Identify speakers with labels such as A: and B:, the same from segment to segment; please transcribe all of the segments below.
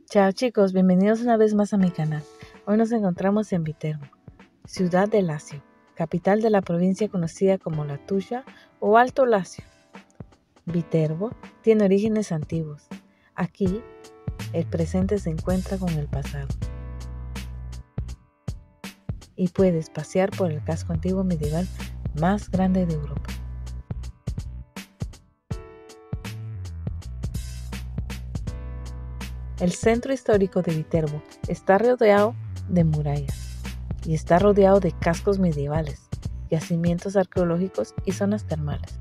A: Chao chicos, bienvenidos una vez más a mi canal. Hoy nos encontramos en Viterbo, ciudad de Lacio, capital de la provincia conocida como La Tuya o Alto Lacio. Viterbo tiene orígenes antiguos. Aquí, el presente se encuentra con el pasado. Y puedes pasear por el casco antiguo medieval más grande de Europa. El centro histórico de Viterbo está rodeado de murallas y está rodeado de cascos medievales, yacimientos arqueológicos y zonas termales.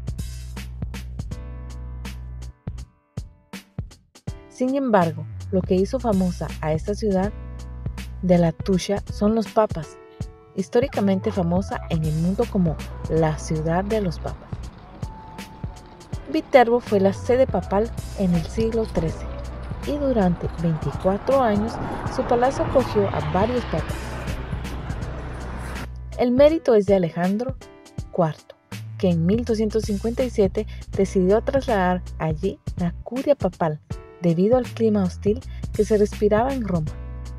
A: Sin embargo, lo que hizo famosa a esta ciudad de La Tuya son los papas, históricamente famosa en el mundo como la ciudad de los papas. Viterbo fue la sede papal en el siglo XIII y durante 24 años su palacio acogió a varios papas. El mérito es de Alejandro IV, que en 1257 decidió trasladar allí la curia papal debido al clima hostil que se respiraba en Roma.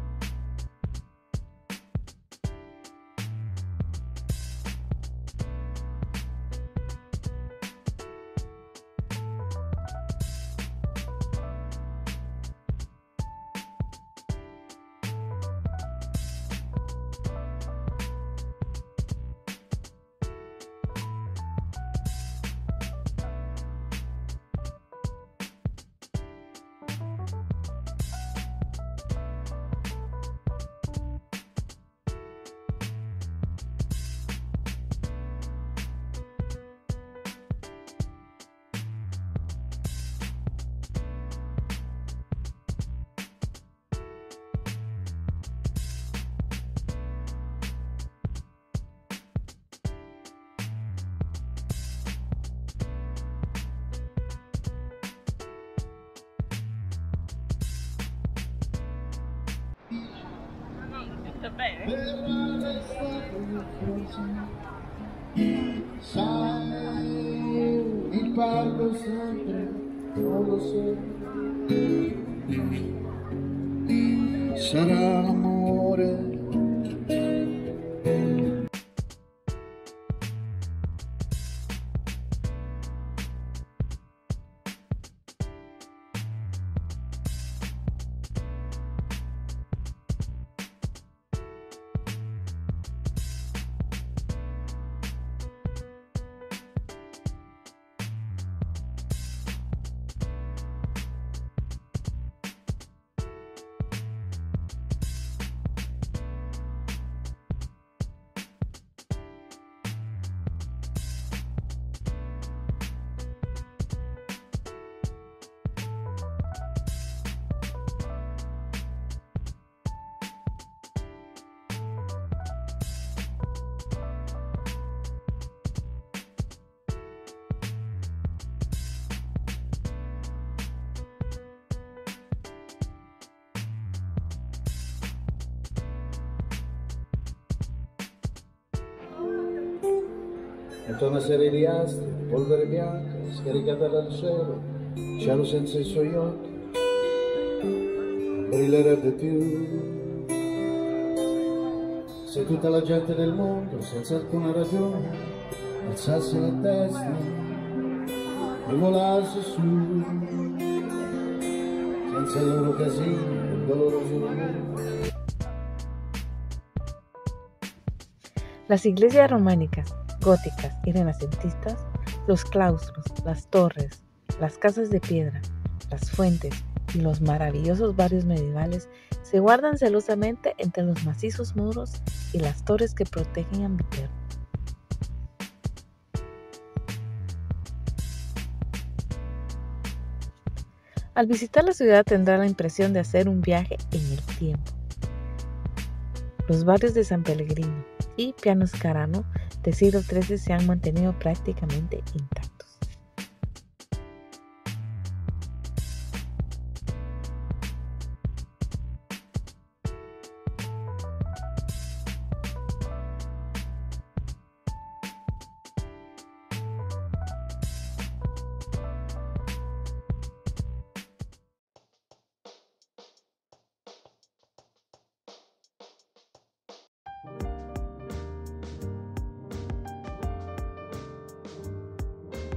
B: Sai, ti parlo sempre, non lo so. Sarà l'amore. È una serie di astri, polvere bianca, scaricata dal cielo senza i suoi occhi, brillerebbe più. Se tutta la gente del mondo, senza alcuna ragione, alzasse la testa e volasse su, senza il loro casino, il doloroso rumore.
A: Las iglesias románicas, góticas y renacentistas, los claustros, las torres, las casas de piedra, las fuentes y los maravillosos barrios medievales se guardan celosamente entre los macizos muros y las torres que protegen a Viterbo. Al visitar la ciudad tendrá la impresión de hacer un viaje en el tiempo. Los barrios de San Pellegrino y Piano Scarano del siglo XIII se han mantenido prácticamente intactos.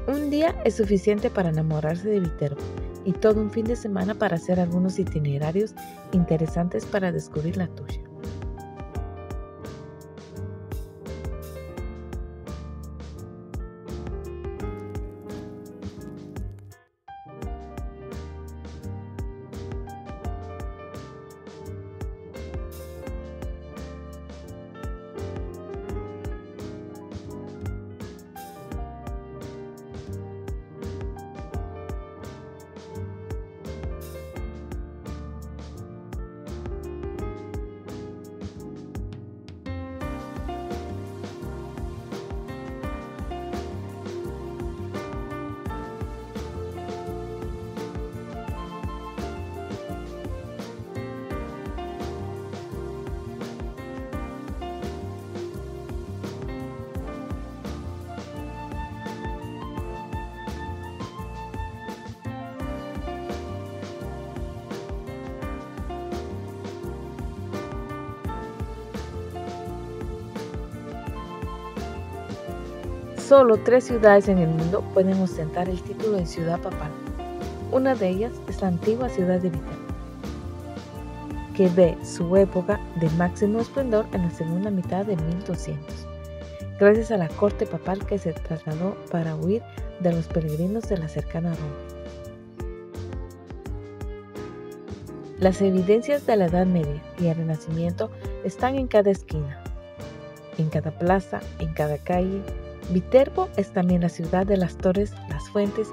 A: Un día es suficiente para enamorarse de Viterbo y todo un fin de semana para hacer algunos itinerarios interesantes para descubrir la tuya. Solo 3 ciudades en el mundo pueden ostentar el título de ciudad papal. Una de ellas es la antigua ciudad de Viterbo, que ve su época de máximo esplendor en la segunda mitad de 1200, gracias a la corte papal que se trasladó para huir de los peregrinos de la cercana Roma. Las evidencias de la Edad Media y el Renacimiento están en cada esquina, en cada plaza, en cada calle. Viterbo es también la ciudad de las torres, las fuentes.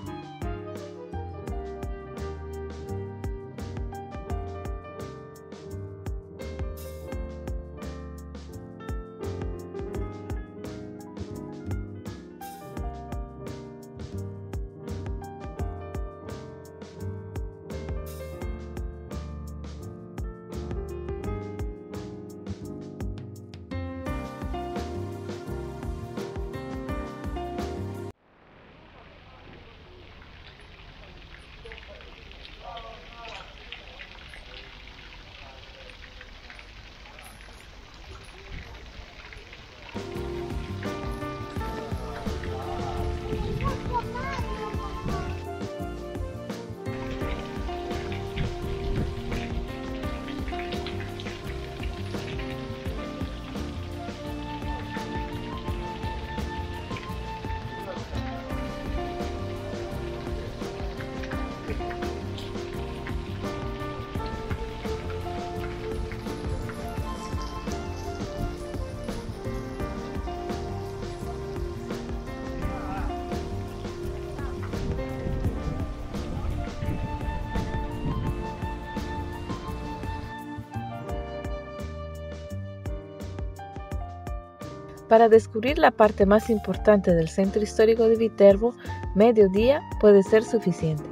A: Para descubrir la parte más importante del centro histórico de Viterbo, mediodía puede ser suficiente.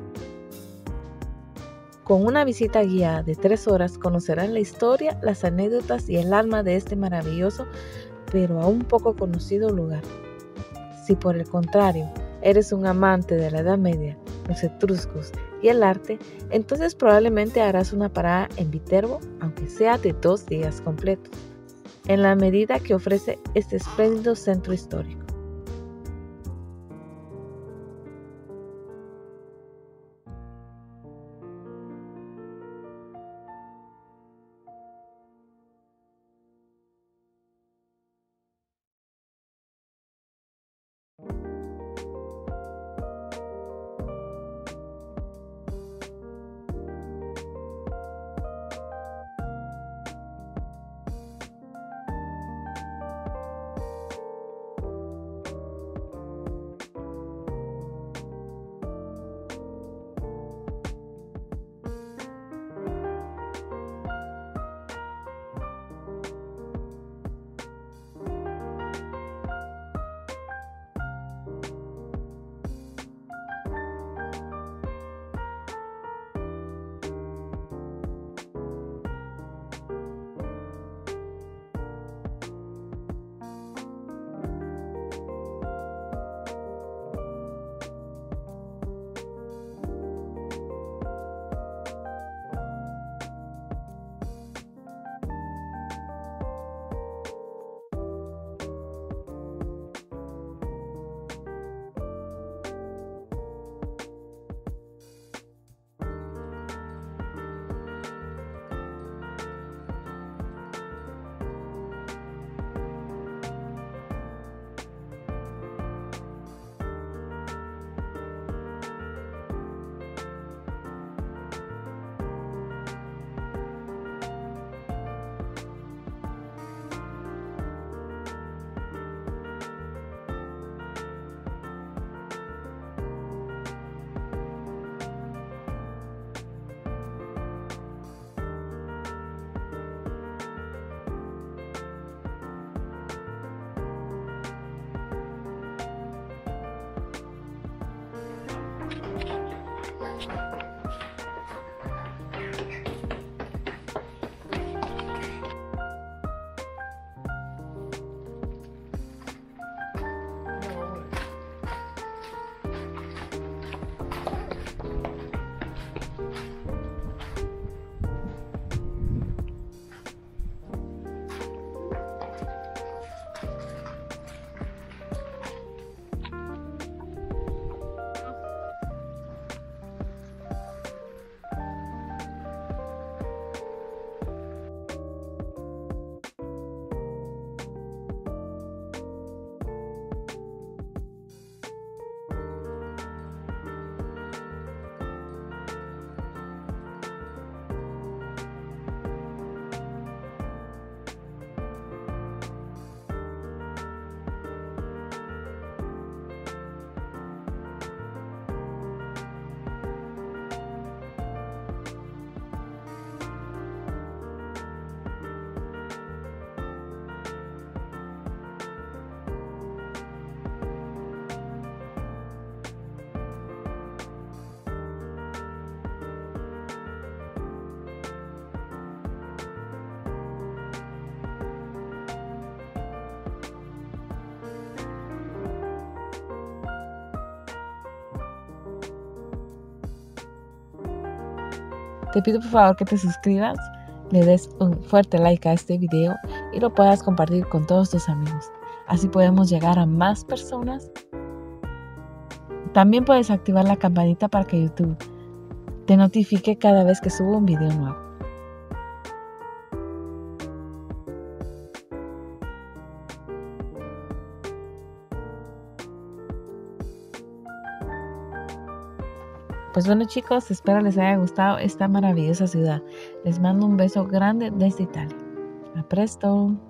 A: Con una visita guiada de 3 horas conocerán la historia, las anécdotas y el alma de este maravilloso pero aún poco conocido lugar. Si por el contrario eres un amante de la Edad Media, los etruscos y el arte, entonces probablemente harás una parada en Viterbo, aunque sea de 2 días completos, en la medida que ofrece este espléndido centro histórico. Te pido por favor que te suscribas, le des un fuerte like a este video y lo puedas compartir con todos tus amigos. Así podemos llegar a más personas. También puedes activar la campanita para que YouTube te notifique cada vez que subo un video nuevo. Pues bueno chicos, espero les haya gustado esta maravillosa ciudad. Les mando un beso grande desde Italia. A presto.